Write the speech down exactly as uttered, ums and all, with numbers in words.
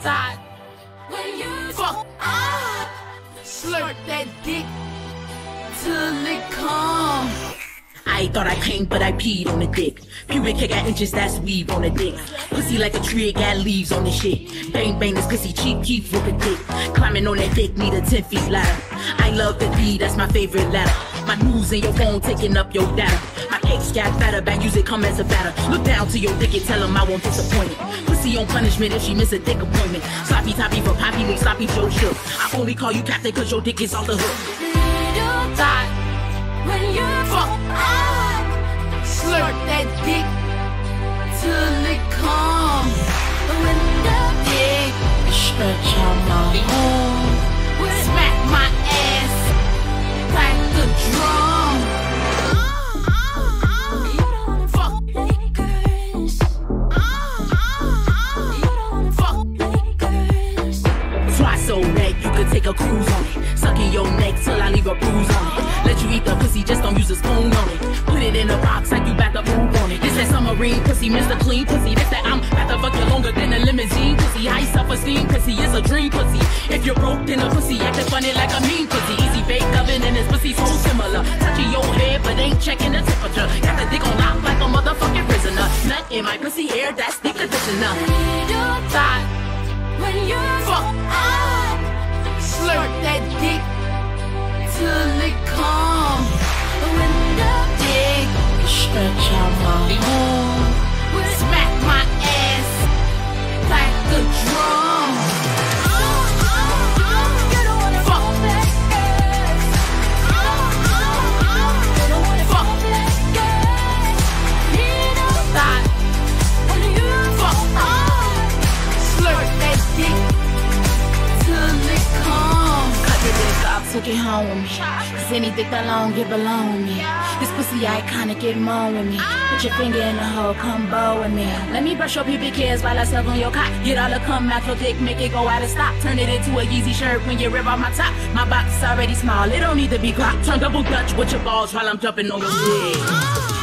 thought when you fuck up, slurp that dick till it come. I thought I came, but I peed on the dick. Pubic hair got inches, that's weave on the dick. Pussy like a tree, it got leaves on the shit. Bang bang, this pussy cheap, cheap with a dick. Climbing on that dick, need a ten feet ladder. I love the D, that's my favorite ladder. My news in your phone, taking up your data. My cakes got fatter, bad use it come as a batter. Look down to your dick and tell him I won't disappoint it. Pussy on punishment if she miss a dick appointment. Sloppy toppy for poppy, make sloppy Joe shook. I only call you captain cause your dick is off the hook. You thought when you fuck up, slurp that dick till it come. When the dick stretch out my home, smack my ass like the drum. Fuck niggas. Fuck niggas. Fly so red you could take a cruise on it. Sucking your neck till I leave a bruise on it. Let you eat the pussy, just don't use a spoon on it. Put it in a box like you bout to move on it. This that submarine pussy, Mister Clean pussy. This that I'm bout to fuck you longer than a limousine pussy. High self-esteem pussy is a dream pussy. If you're broke, then a pussy acting funny like a mean pussy. Easy bake oven and this pussy so similar. Touching your head but ain't checking the temperature. Got the dick on lock like a motherfucking prisoner. Nut in my pussy hair, that's the conditioner. You thought when you fuck up, slurp that dick till it come. When the dick stretch out my home, smack my ass like the drum. You don't wanna fuck that ass. You don't wanna fuck that ass. You don't thought when you fuck up, slurp that dick till it come. Cut your dick off, took it home with me. Cause any dick that long, it belong with me. This pussy iconic, get more with me. Put your finger in the hole, come bow with me. Let me brush your pubic hairs while I suck on your cock. Get all the cum out your dick, make it go out of stock. Turn it into a Yeezy shirt when you rip off my top. My box is already small, it don't need to be clocked. Turn double Dutch with your balls while I'm jumping on your dick.